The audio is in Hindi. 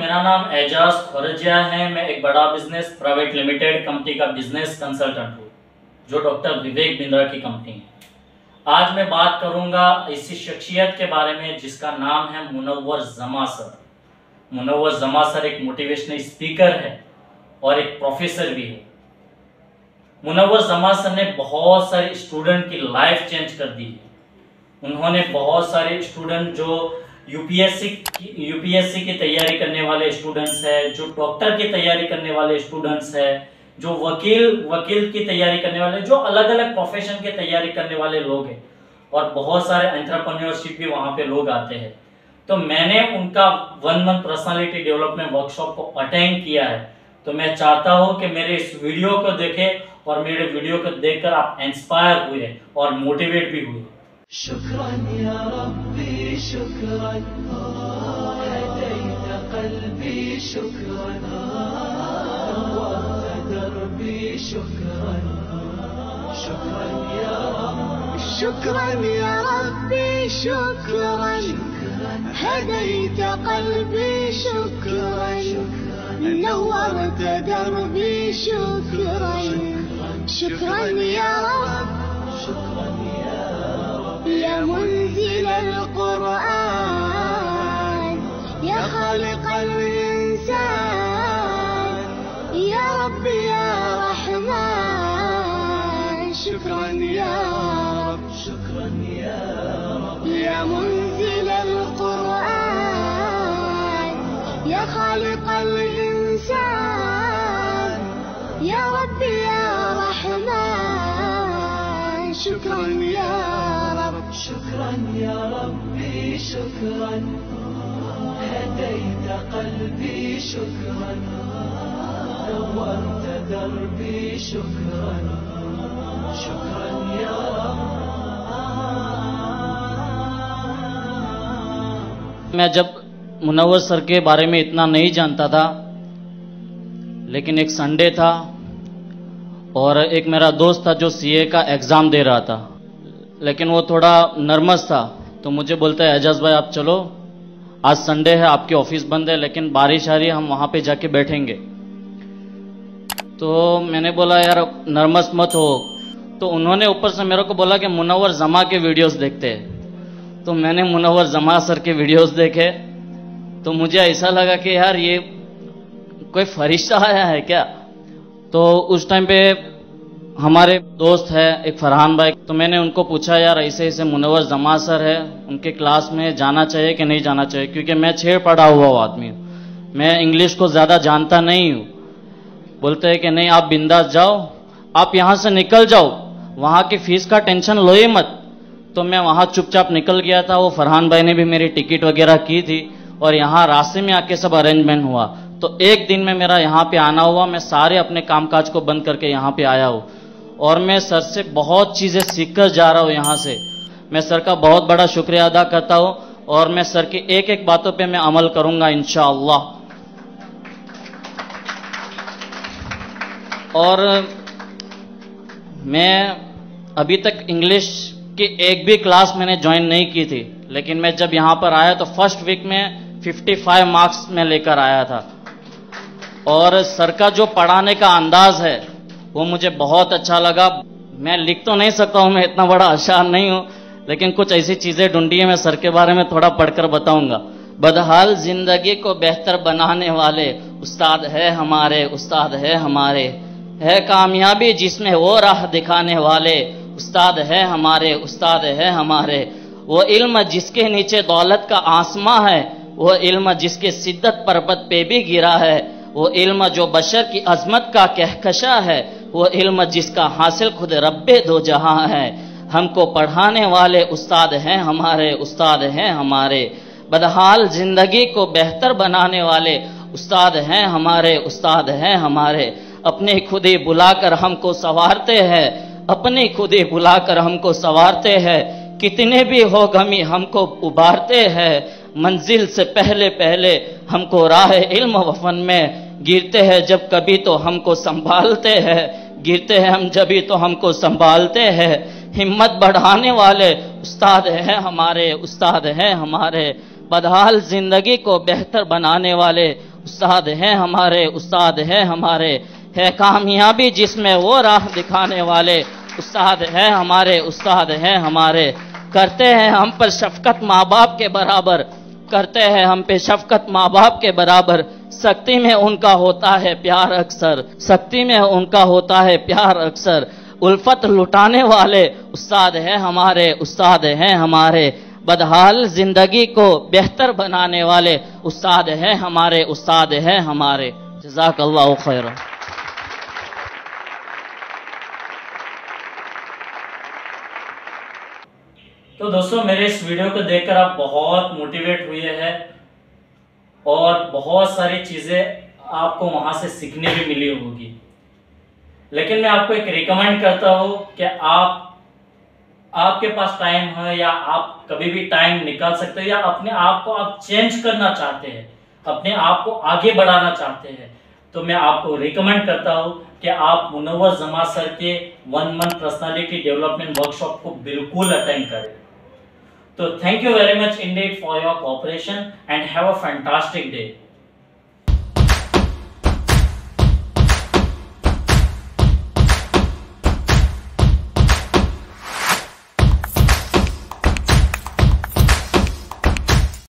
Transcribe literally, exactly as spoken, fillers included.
मेरा नाम एजाज खोरजिया है। मैं एक बड़ा बिजनेस प्राइवेट लिमिटेड कंपनी का बिजनेस कंसल्टेंट हूँ, जो डॉक्टर विवेक बिंद्रा की कंपनी है। आज मैं बात करूंगा इसी शख्सियत के बारे में जिसका नाम है मुनव्वर जमा सर। मुनव्वर जमा सर एक मोटिवेशनल स्पीकर है और एक प्रोफेसर भी है। मुनव्वर जमा सर ने बहुत सारे स्टूडेंट की लाइफ चेंज कर दी है। उन्होंने बहुत सारे स्टूडेंट जो यूपीएससी यूपीएससी की तैयारी करने वाले स्टूडेंट्स है, जो डॉक्टर की तैयारी करने वाले स्टूडेंट्स है, जो वकील वकील की तैयारी करने वाले, जो अलग अलग प्रोफेशन की तैयारी करने वाले लोग हैं, और बहुत सारे एंटरप्रेन्योरशिप भी वहाँ पे लोग आते हैं। तो मैंने उनका one month personality development workshop को अटेंड किया है। तो मैं चाहता हूँ कि मेरे इस वीडियो को देखें और मेरे वीडियो को देखकर आप इंस्पायर हुए और मोटिवेट भी हुए। शुक्रन या रब्बी शुक्रन, हदैत क़ल्बी शुक्रन, नव्वरत दरबी शुक्रन। शुक्रन या रब्बी शुक्रन या रब्बी शुक्रन, हदैत क़ल्बी शुक्रन, नव्वरत दरबी शुक्रन। शुक्रन या रब्बी या मुंज़िल अल-क़ुरआन, या ख़ालिक़ल इंसान, या रब्बी या रहमान। शुक्रन या रब, शुक्रन या रब, या मुंज़िल अल-क़ुरआन, या ख़ालिक़ल इंसान, या रब्बी या रहमान। शुक्रन या शुक्रन या रब्बी शुक्रन, हदैत क़ल्बी शुक्रन, नव्वरत दरबी शुक्रन। शुक्रन या रब्बी। मैं जब मुनव्वर सर के बारे में इतना नहीं जानता था, लेकिन एक संडे था और एक मेरा दोस्त था जो सीए का एग्ज़ाम दे रहा था, लेकिन वो थोड़ा नर्वस था। तो मुझे बोलता है, एजाज भाई आप चलो, आज संडे है, आपकी ऑफिस बंद है, लेकिन बारिश आ रही है, हम वहाँ पे जाके बैठेंगे। तो मैंने बोला यार नर्वस मत हो। तो उन्होंने ऊपर से मेरे को बोला कि मुनव्वर जमा के वीडियोस देखते हैं। तो मैंने मुनव्वर जमा सर के वीडियोस देखे, तो मुझे ऐसा लगा कि यार ये कोई फरिश्ता आया है क्या। तो उस टाइम पे हमारे दोस्त है एक फरहान भाई, तो मैंने उनको पूछा यार ऐसे ऐसे मुनव्वर जमा सर है, उनके क्लास में जाना चाहिए कि नहीं जाना चाहिए, क्योंकि मैं छेड़ पड़ा हुआ हूँ आदमी हूँ, मैं इंग्लिश को ज़्यादा जानता नहीं हूँ। बोलते हैं कि नहीं आप बिंदास जाओ, आप यहाँ से निकल जाओ, वहाँ की फीस का टेंशन लो ही मत। तो मैं वहाँ चुपचाप निकल गया था। वो फरहान भाई ने भी मेरी टिकट वगैरह की थी और यहाँ रास्ते में आके सब अरेंजमेंट हुआ। तो एक दिन में मेरा यहाँ पे आना हुआ, मैं सारे अपने कामकाज को बंद करके यहाँ पे आया हूँ और मैं सर से बहुत चीज़ें सीखकर जा रहा हूँ। यहाँ से मैं सर का बहुत बड़ा शुक्रिया अदा करता हूँ और मैं सर की एक एक बातों पे मैं अमल करूँगा इंशाअल्लाह। और मैं अभी तक इंग्लिश की एक भी क्लास मैंने ज्वाइन नहीं की थी, लेकिन मैं जब यहाँ पर आया तो फर्स्ट वीक में पचपन मार्क्स में लेकर आया था। और सर का जो पढ़ाने का अंदाज है वो मुझे बहुत अच्छा लगा। मैं लिख तो नहीं सकता हूँ, मैं इतना बड़ा होशियार नहीं हूँ, लेकिन कुछ ऐसी चीज़ें ढूंढी है, मैं सर के बारे में थोड़ा पढ़कर बताऊंगा। बदहाल जिंदगी को बेहतर बनाने वाले उस्ताद है हमारे, उस्ताद है हमारे, है कामयाबी जिसमें वो राह दिखाने वाले उस्ताद है हमारे, उस्ताद है हमारे। वो इल्म जिसके नीचे दौलत का आसमां है, वो इल्म जिसके सिद्दत पर्वत पे भी गिरा है, वो इल्म जो बशर की अजमत का कहकशा है, वो इल्म जिसका हासिल खुद रब्बे दो जहां है। हमको पढ़ाने वाले उस्ताद हैं हमारे, उस्ताद हैं हमारे। बदहाल जिंदगी को बेहतर बनाने वाले उस्ताद हैं हमारे, उस्ताद हैं हमारे। अपने खुद ही बुलाकर हमको संवारते हैं, अपनी खुद ही बुलाकर हमको संवारते हैं। कितने भी हो गमी हमको उबारते हैं, मंजिल से पहले पहले हमको राह इल्म वफन में गिरते हैं जब कभी तो हमको संभालते हैं, गिरते हैं हम जभी तो हमको संभालते हैं। हिम्मत बढ़ाने वाले उस्ताद हैं हमारे, उस्ताद हैं हमारे। बदहाल जिंदगी को बेहतर बनाने वाले उस्ताद हैं हमारे, उस्ताद हैं हमारे, है कामयाबी जिसमें वो राह दिखाने वाले, उस्ताद हैं हमारे, उस्ताद हैं हमारे। करते हैं हम पर शफकत माँ बाप के बराबर, करते हैं हम पे शफकत माँ बाप के बराबर, सख्ती में उनका होता है प्यार अक्सर, सख्ती में उनका होता है प्यार अक्सर। उल्फत लुटाने वाले उस्ताद हैं हमारे, उस्ताद हैं हमारे, बदहाल जिंदगी को बेहतर बनाने वाले उस्ताद हैं हमारे, उस्ताद हैं हमारे। जज़ाकल्लाहु खैरन। तो दोस्तों, मेरे इस वीडियो को देखकर आप बहुत मोटिवेट हुए हैं और बहुत सारी चीजें आपको वहां से सीखने भी मिली होगी। लेकिन मैं आपको एक रिकमेंड करता हूं कि आप आपके पास टाइम है या आप कभी भी टाइम निकाल सकते हो, या अपने आप को आप चेंज करना चाहते हैं, अपने आप को आगे बढ़ाना चाहते हैं, तो मैं आपको रिकमेंड करता हूं कि आप मुनव्वर जमा सर के one month personality development workshop को बिल्कुल अटेंड करें। तो thank you very much indeed for your cooperation and have a fantastic day.